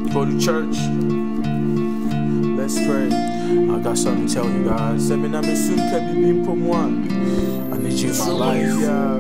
Go to church. Let's pray. I got something to tell you guys. I need you in my life.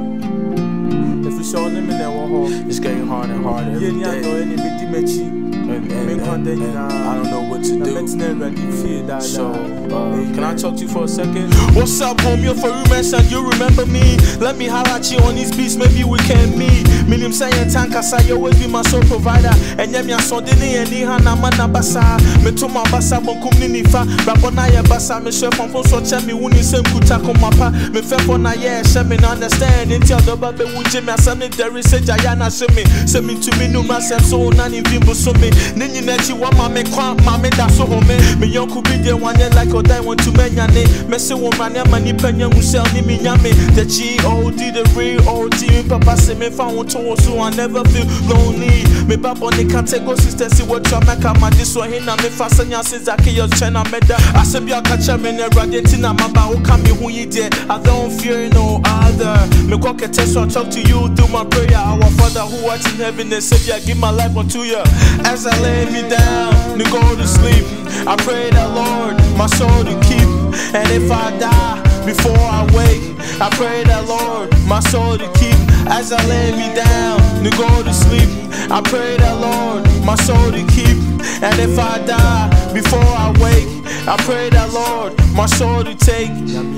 It's getting harder and harder every day. And I don't know what to do. So, can I talk to you for a second? What's up, home? You're for rumors and you remember me. Let me highlight you on these beats, maybe we can meet. Minim saying tankasa, you always be my sole provider. And yet, I'm so dini and Nihana Manabasa. Me to my basa, Bonkum Ninifa, Babonaya Basa, me chef on so tell me when you send Kutako Mapa. Me fell for na yeah, me understand. Until the baby would Jimmy, I send it there is a Jayana semi. Send me to me, no myself, so none Bimbo Sumi. Nini Nechi, one mamma, mamma, that's so home. Me young could be the one like or die want to many. Messi woman, money penny, who sell me yummy. The G.O.D. the real OG. Papa say me found to so I never feel lonely. Me baboni can't take go sister, see what you make up my this one. He na me fasten ya since I can your china meda. I said, be a catcher, me never getting a maba who come me who you did. I don't fear no other. Me cock a test, so I talk to you through my prayer. Our Father who art in heaven, and Savior, give my life unto you. As I lay me down, to go to sleep, I pray that Lord, my soul to keep. And if I die before I wake, I pray that Lord, my soul to keep. As I lay me down to go to sleep, I pray that Lord, my soul to keep. And if I die before I wake, I pray that Lord, my soul to take.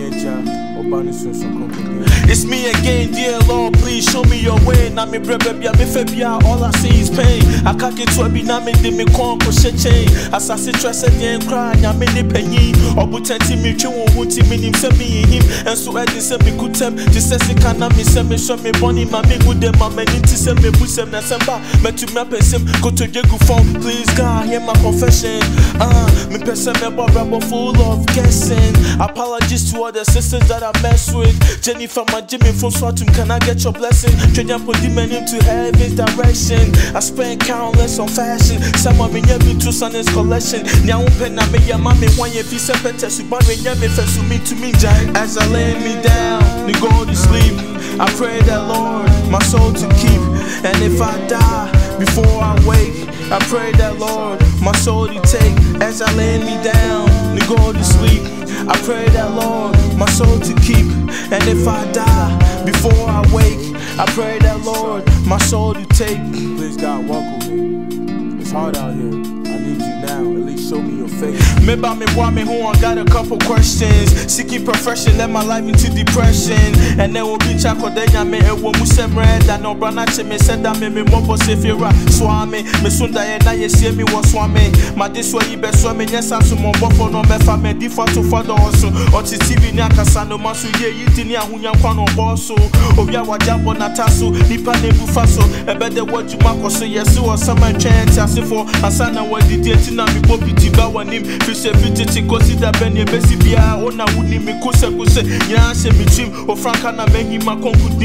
It's me again, dear Lord, please show me your way. Na me brebe bia me fe bia, all I see is pain. I can't get to be na me de me kon crochet chain. Assassin trust and cry, na me de penny. Obutenti me twi won hunti me nim se me him. And so I just say me good time, just say can na me se me show me bonny ma me good dem ma me nti se me busem na semba. Me to me person go to jegu phone, please God hear my confession. Me person me rebel full of guessing. Apologies to all the sisters that I mess with. Jennifer, my Jimmy from Swatum, can I get your blessing? Train up put them into heaven's direction. I spend countless on fashion. Some of me never to Sunday's collection. Now pen na me ya mommy one year piece of better so but me never first to me giant. As I lay me down to go to sleep, I pray that Lord my soul to keep. And if I die before I wake, I pray that Lord my soul to take. As I lay me down to go to sleep, I pray that Lord my soul to keep. And if I die before I wake, I pray that Lord my soul to take. Please God walk with me. It's hard out here. I need you now. At least show me your face. Maybe I'm me who I got a couple questions. Seeking profession, let my life into depression. And then we'll be chako then ya me e wo musem red. I know branache me said that me mobo se fira swami. Me sunda ye na ye see me was swami. My this way you be swami. Yes I sumo bofo no me fa me default to father also. Oti TV ni akasa no masu ye yiti ni ahunya kwa no bosso. Obia wajabo na tasu nipa ne bufaso. Ebe de what you makoso yes o sama chance asifo asana wadi date na mi bobi tiba wanim fishe fititi consider benye besi bia ona wuni mi kuse nya se mi trim o franka na mehi makonkudim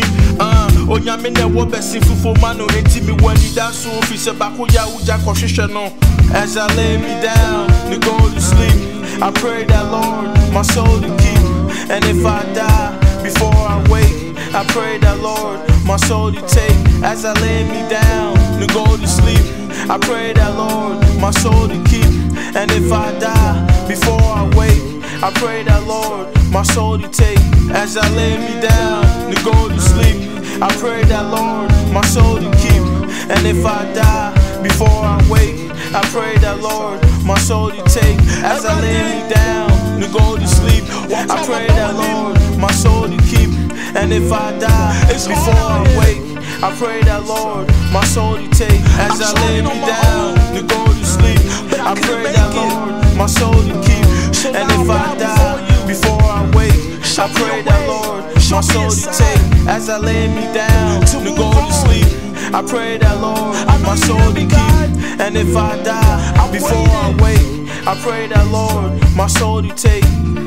onya me ne wo besi fufu mano enti mi wani da so fishe bako ya uja kohwehwe no. As I lay me down to go to sleep, I pray that Lord my soul to keep. And if I die before I wake, I pray that Lord my soul to take. As I lay me down to go to sleep, I pray that Lord my soul to keep. And if I die before I wake, I pray that Lord my soul to take. As I lay me down to go to sleep, I pray that Lord my soul to keep. And if I die before I wake, I pray that Lord my soul to take. As I lay me down to go to sleep, I pray that Lord my soul to keep. And if I die before I wake, I pray that Lord my soul to take. As I lay me down to go to sleep, I pray that Lord my soul to keep. And if I die before I wake, I pray that Lord my soul to take. As I lay me down to go to sleep, I pray that Lord my soul to keep. And if I die before I wake, I pray that Lord my soul to take.